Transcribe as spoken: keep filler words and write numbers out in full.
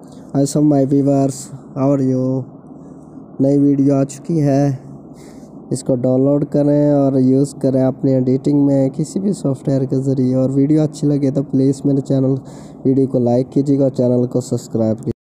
हाय सब my viewers, how are you. नई video आ चुकी है, इसको डाउनलोड करें और यूज़ करें अपनी एडिटिंग में किसी भी सॉफ्टवेयर के ज़रिए। और वीडियो अच्छी लगे तो प्लीज़ मेरे चैनल वीडियो को लाइक कीजिएगा और चैनल को सब्सक्राइब कीजिएगा।